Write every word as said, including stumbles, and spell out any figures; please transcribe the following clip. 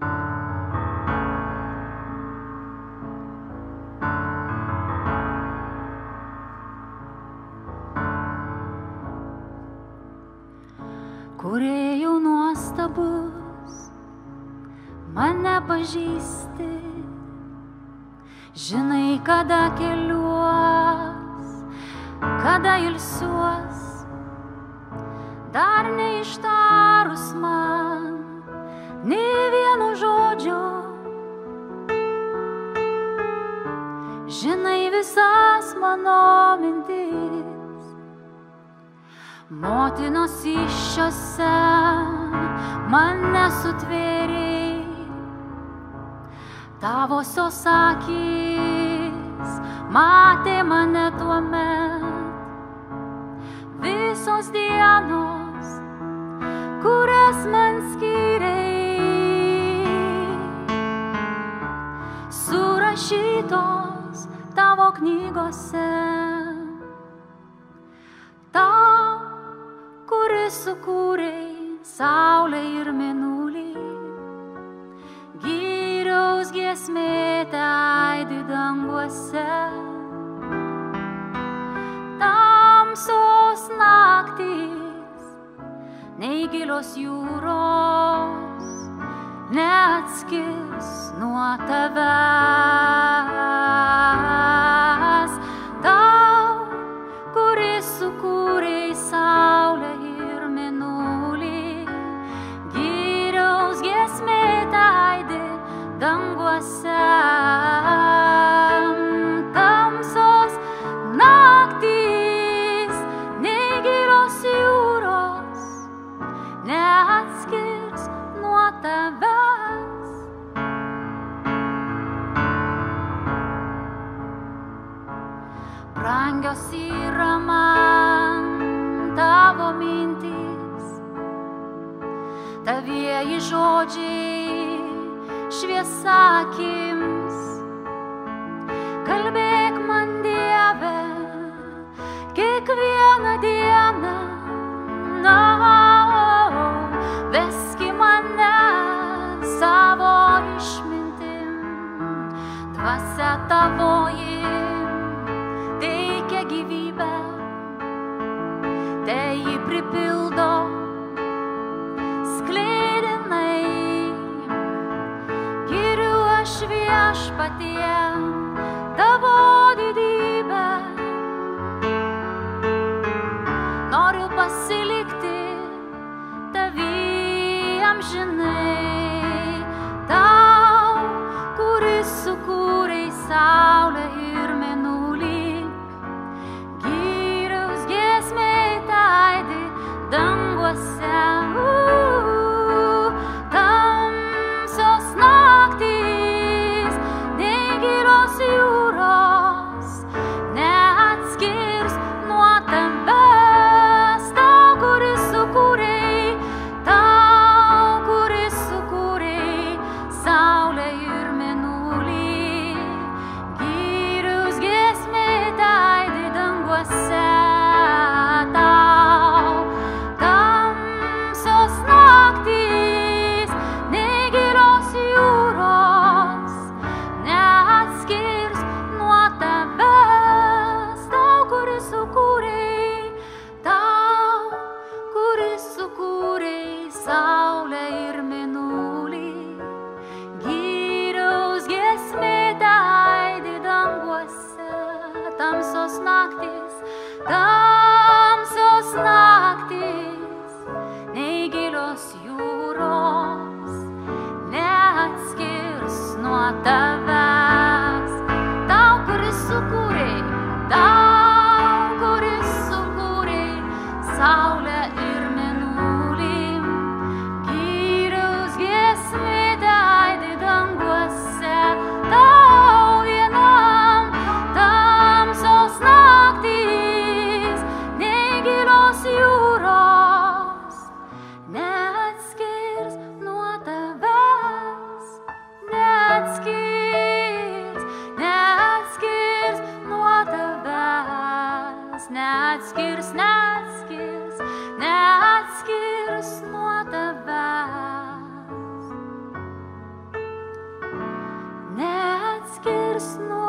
Kūrėjau nuostabus, mane pažįsti, žinai, kada keliuos, kada ilsiuos, dar neištarus man nei vieno žodžio. Žinai visas mano mintis, motinos įsčiose mane sutvėrei, tavosios akys matė mane tuomet. Visos dienos, kurias man skyrei, surašytos tavo knygose. Tau, kuris sukūrei saulę ir mėnulį, gyriaus giesmė teaidi danguose. Tamsos naktys, nei gilios jūros, neatskirs nuo tavęs. Tau, kuris sukūrei saulę ir mėnulį, gyriaus giesmė teaidi danguose. Tamsos naktys, nei gilios jūros, neatskirs nuo tavęs. Brangios yra man tavo mintys, tavieji žodžiai šviesa akims. Kalbėk man, Dieve, kiekvieną dieną, no, veski mane savo išmintim. Dvasia tavoji teikia gyvybę, te jį pripildo sklidinai. Giriu aš viešpatie tavo didybę, noriu pasilikti tavy amžinai. Tau, kuris sukūrei saulę ir mėnulį, gyriaus giesmė teaidi danguose. Tamsios naktys, nei gilios jūros, neatskirs nuo tavęs. Tau, kuris sukūrei, tau, kuris sukūrei saulę ir mėnulį, gyriaus giesmė teaidi danguose. Tau, tamsios naktys, nei gilios jūros, neatskirs nuo tavęs. Tau, kuris sukūrei, tau, kuris sukūrei saulę ir mėnulį, gyriaus giesmė teaidi danguose. Tamsios naktys, tamsios naktys, nei gilios jūros, neatskirs nuo tavęs. Tau, kuris sukūrei, tau, kuris sukūrei saulę ir mėnulį, gyriaus giesmė teaidi danguose. Tau vienam tamsios naktys, atskirs nuo